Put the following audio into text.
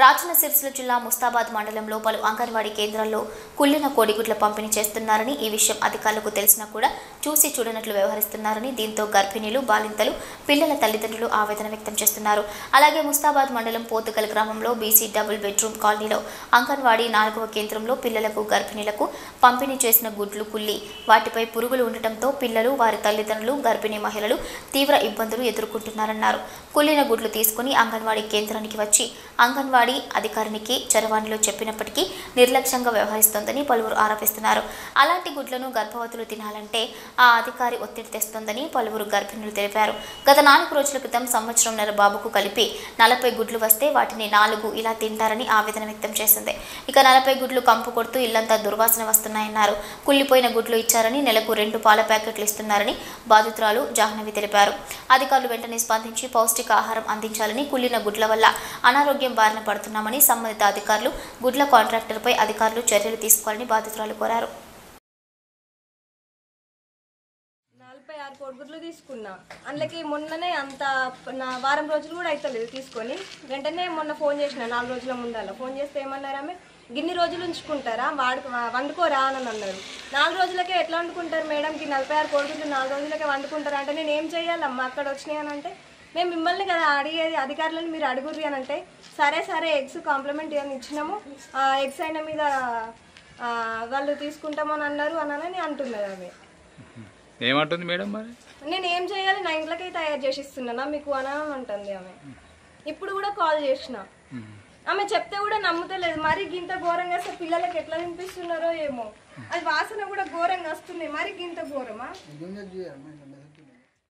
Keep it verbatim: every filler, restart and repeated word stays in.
రాజన్న సిరిసిల్ల జిల్లా ముస్తాబాద్ మండలంలో పలు అంగన్వాడీ కేంద్రాల్లో కుళ్ళిన కోడిగుడ్ల పంపిణీ చేస్తున్నారని, ఈ విషయం అధికారులకు తెలిసినా కూడా చూసి చూడనట్లు వ్యవహరిస్తున్నారని, దీంతో గర్భిణీలు, బాలింతలు, పిల్లల తల్లిదండ్రులు ఆవేదన వ్యక్తం చేస్తున్నారు. అలాగే ముస్తాబాద్ మండలం పోతుగల్ గ్రామంలో బీసీ డబుల్ బెడ్రూమ్ కాలనీలో అంగన్వాడీ నాలుగవ కేంద్రంలో పిల్లలకు, గర్భిణీలకు పంపిణీ చేసిన గుడ్లు కుళ్ళి వాటిపై పురుగులు ఉండటంతో పిల్లలు, వారి తల్లిదండ్రులు, గర్భిణీ మహిళలు తీవ్ర ఇబ్బందులు ఎదుర్కొంటున్నారన్నారు. కుళ్ళిన గుడ్లు తీసుకుని అంగన్వాడీ కేంద్రానికి వచ్చి అంగన్వాడీ అధికారికి చరవాణిలో చెప్పినప్పటికీ నిర్లక్ష్యంగా వ్యవహరిస్తోందని పలువురు ఆరోపిస్తున్నారు. అలాంటి గుడ్లను గర్భవతులు తినాలంటే ఆ అధికారి ఒత్తిడి తెస్తోందని పలువురు గర్భిణులు తెలిపారు. గత నాలుగు రోజుల క్రితం సంవత్సరంన్నర బాబుకు కలిపి నలభై గుడ్లు వస్తే వాటిని నాలుగు ఇలా తింటారని ఆవేదన వ్యక్తం చేసింది. ఇక నలభై గుడ్లు కంపు కొడుతూ ఇల్లంతా దుర్వాసన వస్తున్నాయన్నారు. కుళ్ళిపోయిన గుడ్లు ఇచ్చారని, నెలకు రెండు పాల ప్యాకెట్లు ఇస్తున్నారని బాధితురాలు జాహ్నవి తెలిపారు. అధికారులు వెంటనే స్పందించి పౌష్టికాహారం అందించాలని, కుళ్ళిన గుడ్ల వల్ల అనారోగ్యం బారిన పడుతున్నామని సంబంధిత అధికారులు, గుడ్ల కాంట్రాక్టర్పై అధికారులు చర్యలు తీసుకోవాలని బాధితురాలు కోరారు. నలభై ఆరు కోడిగుడ్లు తీసుకున్నా, అందులోకి మొన్ననే అంత నా వారం రోజులు కూడా అవుతలేదు తీసుకొని. వెంటనే మొన్న ఫోన్ చేసిన నాలుగు రోజుల ముందర ఫోన్ చేస్తే ఏమన్నారు, ఆమె గిన్ని రోజులు ఉంచుకుంటారా, వాడు వండుకోరా అని అన్నారు. నాలుగు రోజులకే ఎట్లా వండుకుంటారు మేడం, ఈ నలభై ఆరు కోడిగుడ్లు నాలుగు రోజులకే వండుకుంటారా అంటే నేను ఏం చేయాలమ్మా అక్కడ వచ్చినాయి అని అంటే, మేము మిమ్మల్ని కదా అడిగేది, అధికారులను మీరు అడుగుర్రి అని అంటే, సరే సరే ఎగ్స్ కాంప్లిమెంట్ అని ఇచ్చినాము, ఎగ్స్ అయిన మీద వాళ్ళు తీసుకుంటామని అన్నారు అని అంటున్నది. ఆమె ఏమంటుంది మేడం, మరి నేను ఏం చేయాలి, నా ఇంట్లోకి తయారు చేసి ఇస్తున్నానా మీకు అని అంటుంది ఆమె. ఇప్పుడు కూడా కాల్ చేసిన, ఆమె చెప్తే కూడా నమ్ముతలేదు. మరి గింత ఘోరంగా వస్తే పిల్లలకి ఎట్లా తినిపిస్తున్నారో ఏమో, అది వాసన కూడా ఘోరంగా వస్తుంది. మరి గింత ఘోరమా?